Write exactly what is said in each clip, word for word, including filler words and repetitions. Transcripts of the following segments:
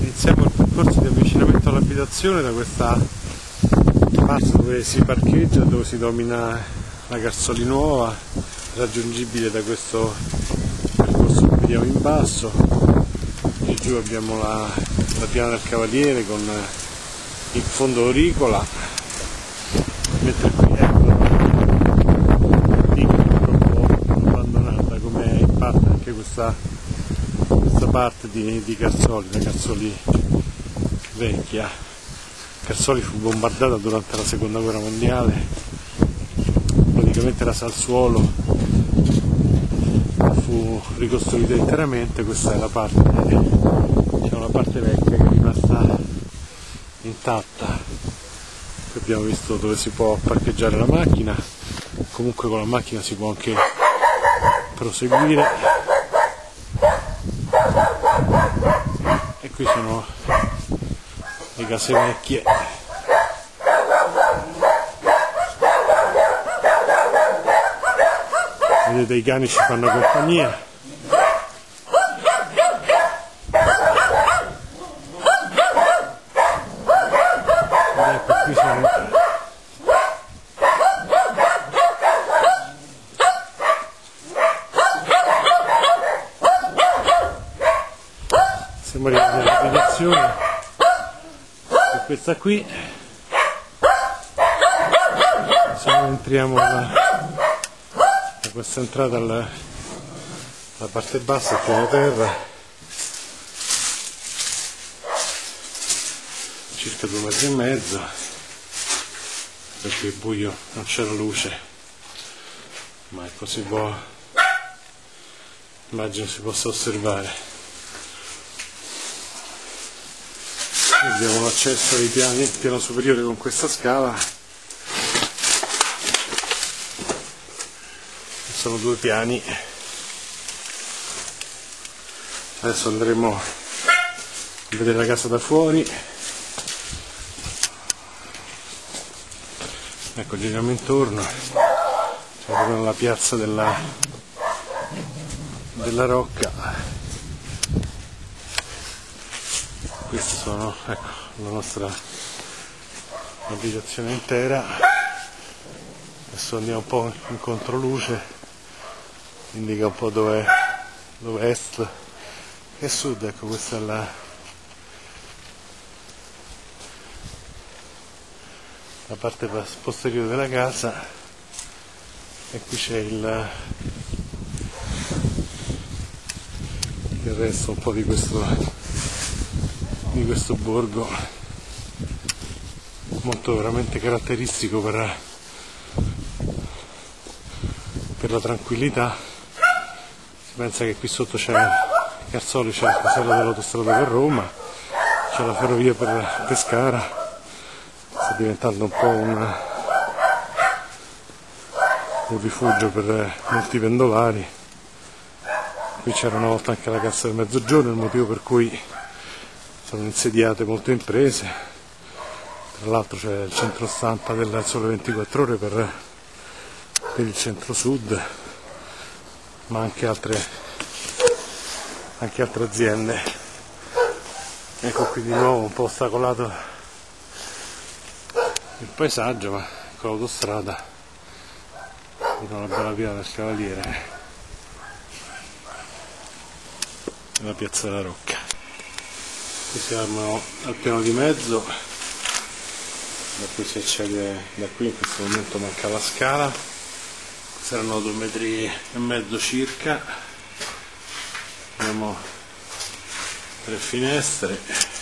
Iniziamo il percorso di avvicinamento all'abitazione da questa parte dove si parcheggia, dove si domina la Carsoli Nuova, raggiungibile da questo percorso che vediamo in basso. E giù abbiamo la, la Piana del Cavaliere con il fondo auricola, mentre qui ecco un po' abbandonata, come è in parte anche questa, questa parte di, di Carsoli, la Carsoli vecchia. Carsoli fu bombardata durante la seconda guerra mondiale, praticamente rasa al suolo, fu ricostruita interamente. Questa è la parte, diciamo, la parte vecchia che è rimasta intatta. Qui abbiamo visto dove si può parcheggiare la macchina, comunque con la macchina si può anche proseguire. E qui sono le case vecchie. Vedete, i cani ci fanno compagnia. Ed ecco, qui sono siamo arrivati all'abitazione, e questa qui, se noi entriamo da, da questa entrata alla, alla parte bassa, il piano terra, circa due metri e mezzo, perché è buio, non c'è la luce, ma ecco, si può, immagino si possa osservare. Abbiamo l'accesso ai piani, il piano superiore con questa scala. Sono due piani. Adesso andremo a vedere la casa da fuori. Ecco, giriamo intorno. Siamo proprio nella piazza della, della Rocca. Queste sono, ecco, la nostra abitazione intera. Adesso andiamo un po' in controluce, indica un po' dove, dove è est e sud. Ecco, questa è la, la parte posteriore della casa, e qui c'è il, il resto un po' di questo di questo borgo molto veramente caratteristico per, per la tranquillità. Si pensa che qui sotto c'è Carsoli, c'è il casello dell'autostrada per Roma, c'è la ferrovia per Pescara, sta diventando un po' un, un rifugio per molti pendolari. Qui c'era una volta anche la Cassa del Mezzogiorno, il motivo per cui sono insediate molte imprese. Tra l'altro c'è il centro stampa del Sole ventiquattro Ore per, per il centro-sud, ma anche altre, anche altre aziende. Ecco qui di nuovo un po' ostacolato il paesaggio, ma con l'autostrada, con una bella Piana del Cavaliere e la Piazza della Rocca. Qui siamo al piano di mezzo, da cui si accede da qui. In questo momento manca la scala, saranno due metri e mezzo circa. Abbiamo tre finestre,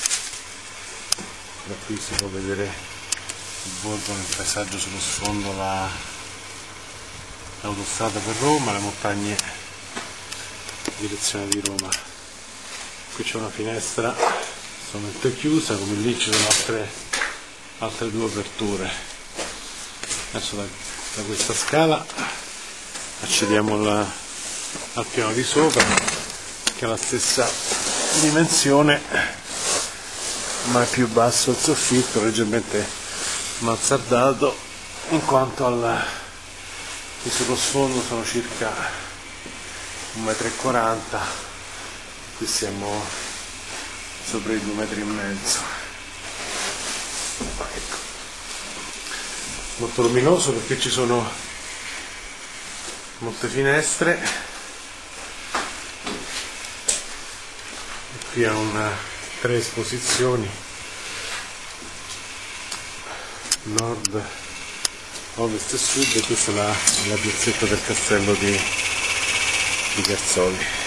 da qui si può vedere il borgo nel paesaggio, sullo sfondo la, l'autostrada per Roma, le montagne in direzione di Roma. Qui c'è una finestra solamente chiusa, come lì ci sono altre, altre due aperture. Adesso da, da questa scala accediamo alla, al piano di sopra, che ha la stessa dimensione ma è più basso il soffitto, leggermente mansardato, in quanto al, qui sullo sfondo sono circa un metro e quaranta. Qui siamo sopra i due metri e mezzo. Ecco. Molto luminoso perché ci sono molte finestre. E qui ha una, tre esposizioni: nord, ovest e sud, e questa è la, la piazzetta del castello di, di Carzoli.